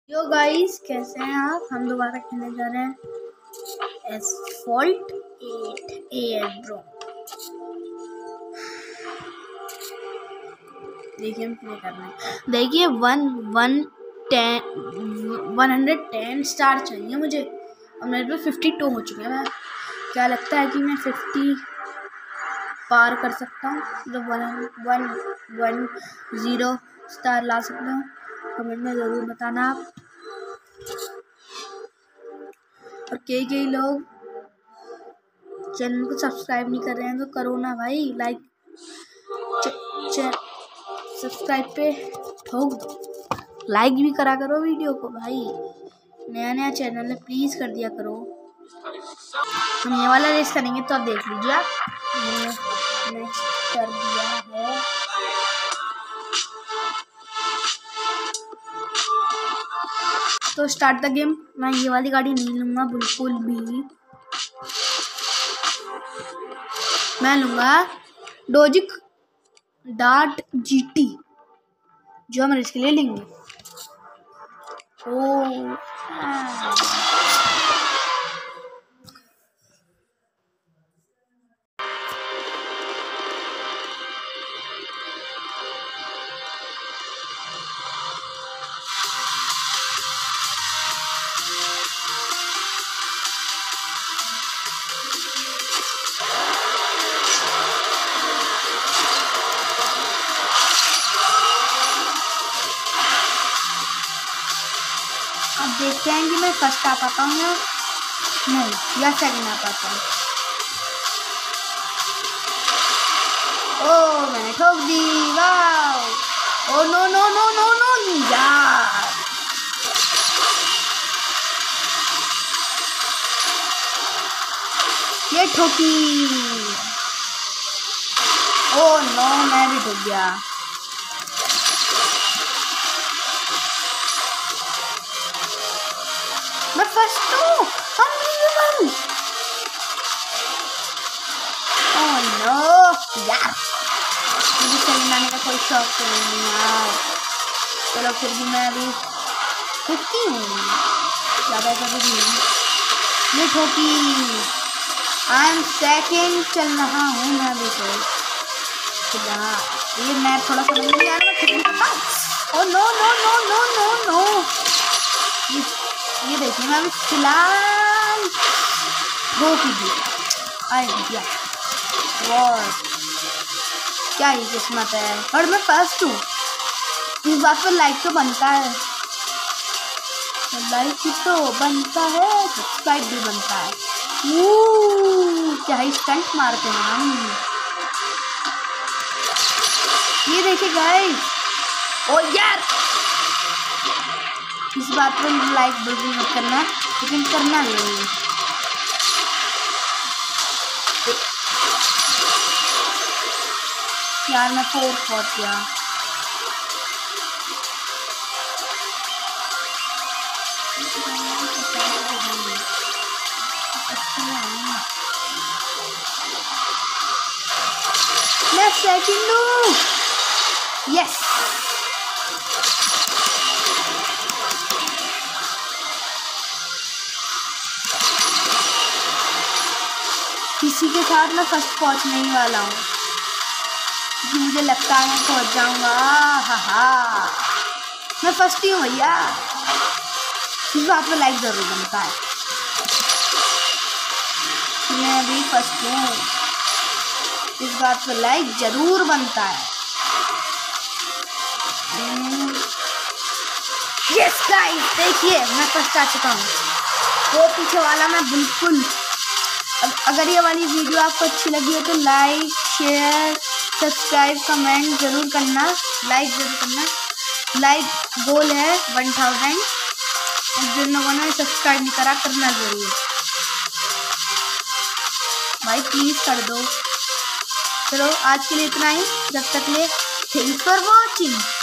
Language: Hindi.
यो गाइस, कैसे हैं आप। हम दोबारा खेलने जा रहे हैं एसफॉल्ट 8 एयर ब्रो। देखिए हम प्ले कर रहे हैं। देखिए 110 स्टार चाहिए मुझे और मेरे पे 52 हो चुके हैं। क्या लगता है कि मैं 50 पार कर सकता हूँ, मतलब 110 स्टार ला सकता हूँ। कमेंट में ज़रूर बताना आप। और कई लोग चैनल को सब्सक्राइब नहीं कर रहे हैं तो करो ना भाई, लाइक सब्सक्राइब पे ठोक दो, लाइक भी करा करो वीडियो को भाई। नया चैनल है, प्लीज़ कर दिया करो। हम ये वाला रेस करेंगे तो आप देख लीजिए। आप नेक्स्ट कर दिया है। तो स्टार्ट द गेम। मैं ये वाली गाड़ी नहीं लूँगा बिल्कुल भी। मैं लूँगा डोजिक डार्ट जीटी, जो हम रेस के लिए लेंगे। ओह अब देखते हैं कि मैं फर्स्ट आ पाता हूँ या नहीं, या सेकंड आ पाता हूँ। ओह मैंने ठोक दी, वाह। Oh no no no no no यार, ये ठोकी। ओह नो, मैं भी ठोक गया। मैं फर्स्ट हूँ, अनबिलीवेबल। ओह नो यार, मुझे चलाने का कोई शौक तो नहीं यार। चलो फिर भी मैं अभी 50 हूँ, ज़्यादा कभी नहीं। ये ठोकी, आई एम सेकेंड चल रहा हूँ मैं अभी तो। ये मैप थोड़ा सा नहीं आ रहा, मैं ठोक सकता हूँ। Oh no no no no no no, ये देखिए मैं अभी फिलहाल ठोक दी। आई दिया, क्या ही किस्मत है। और मैं फर्स्ट हूँ, इस बात पर लाइक तो बनता है, लाइक तो बनता है, सब्सक्राइब भी बनता है। क्या ही स्टंट मारते हैं हम। ये देखिए गाइस, ओ यार, इस बात पर लाइक बिल्कुल मत करना, लेकिन करना नहीं। यार मैं 4 पहुंच गया। मैं सेकंड हूँ, यस। किसी के साथ मैं फर्स्ट पहुंचने ही वाला हूँ, क्योंकि मुझे लगता है मैं पहुंच जाऊंगा। हा मैं फर्स्ट ही हूँ भैया, इस बात में लाइक जरूर बनता है। मैं अभी फर्स्ट हूँ, इस बात पर लाइक जरूर बनता है। यस गाइस, देखिए मैं फर्स्ट आ चुका हूँ। वो पीछे वाला मैं बिल्कुल। अगर ये वाली वीडियो आपको अच्छी लगी हो तो लाइक शेयर सब्सक्राइब कमेंट जरूर करना, लाइक जरूर करना। लाइक गोल है 1000, जिन लोगों ने सब्सक्राइब नहीं करा करना जरूर भाई, प्लीज कर दो। चलो आज के लिए इतना ही, जब तक ले थैंक्स फॉर वॉचिंग।